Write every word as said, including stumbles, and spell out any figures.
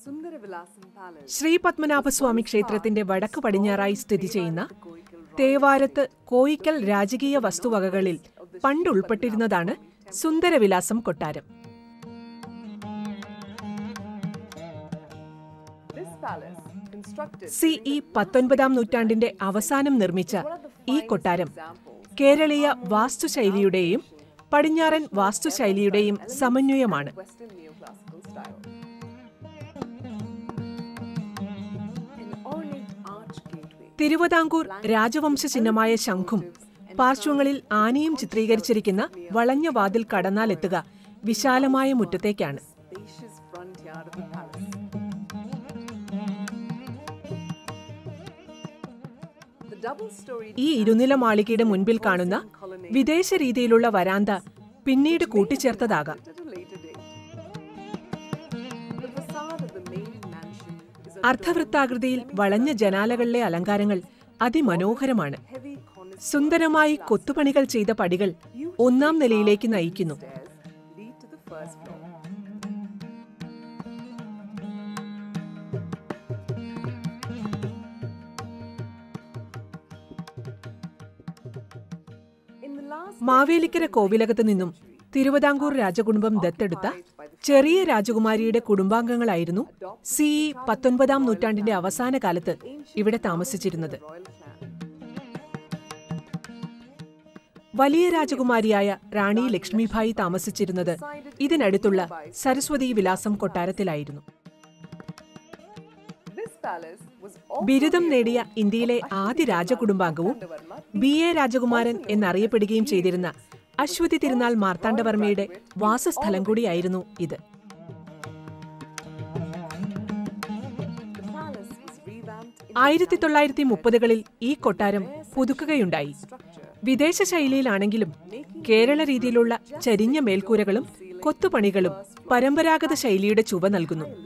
ശ്രീ പത്മനാഭസ്വാമി ക്ഷേത്രത്തിന്റെ വടക്കു പടിഞ്ഞാറായി സ്ഥിതി ചെയ്യുന്ന തേവാരത്ത് കോയിക്കൽ രാജകീയ വസ്തുവകകളിൽ പണ്ടുൾപ്പെട്ടിരുന്നതാണ് സുന്ദരവിലാസം കൊട്ടാരം. സി ഇ പത്തൊൻപതാം നൂറ്റാണ്ടിന്റെ അവസാനം നിർമ്മിച്ച ഈ കൊട്ടാരം കേരളീയ വാസ്തുശൈലിയുടെയും പടിഞ്ഞാറൻ വാസ്തുശൈലിയുടെയും സമന്വയമാണ്. തിരുവിതാംകൂർ രാജവംശ ചിഹ്നമായ ശംഖും പാർശ്വങ്ങളിൽ ആനയും ചിത്രീകരിച്ചിരിക്കുന്ന വളഞ്ഞ വാതിൽ കടന്നാലെത്തുക വിശാലമായ മുറ്റത്തേക്കാണ്. ഈ ഇരുനില മാളികയുടെ മുൻപിൽ കാണുന്ന വിദേശ രീതിയിലുള്ള വരാന്ത പിന്നീട് കൂട്ടിച്ചേർത്തതാകാം. അർദ്ധവൃത്താകൃതിയിൽ വളഞ്ഞ ജനാലകളിലെ അലങ്കാരങ്ങൾ അതിമനോഹരമാണ്. സുന്ദരമായി കൊത്തുപണികൾ ചെയ്ത പടികൾ ഒന്നാം നിലയിലേക്ക് നയിക്കുന്നു. മാവേലിക്കര കോവിലകത്ത് നിന്നും തിരുവിതാംകൂർ രാജകുടുംബം ദത്തെടുത്ത ചെറിയ രാജകുമാരിയുടെ കുടുംബാംഗങ്ങളായിരുന്നു സി ഇ പത്തൊൻപതാം നൂറ്റാണ്ടിന്റെ അവസാന കാലത്ത് ഇവിടെ താമസിച്ചിരുന്നത്. വലിയ രാജകുമാരിയായ റാണി ലക്ഷ്മിഭായി താമസിച്ചിരുന്നത് ഇതിനടുത്തുള്ള സരസ്വതി വിലാസം കൊട്ടാരത്തിലായിരുന്നു. ബിരുദം നേടിയ ഇന്ത്യയിലെ ആദ്യ രാജകുടുംബാംഗവും ബി എ രാജകുമാരൻ എന്നറിയപ്പെടുകയും ചെയ്തിരുന്ന അശ്വതി തിരുനാൾ മാർത്താണ്ഡവർമ്മയുടെ വാസസ്ഥലം കൂടിയായിരുന്നു ഇത്. ആയിരത്തി തൊള്ളായിരത്തി മുപ്പതുകളിൽ ഈ കൊട്ടാരം പുതുക്കുകയുണ്ടായി. വിദേശ ശൈലിയിലാണെങ്കിലും കേരള രീതിയിലുള്ള ചരിഞ്ഞ മേൽക്കൂരകളും കൊത്തുപണികളും പരമ്പരാഗത ശൈലിയുടെ ചുവ നൽകുന്നു.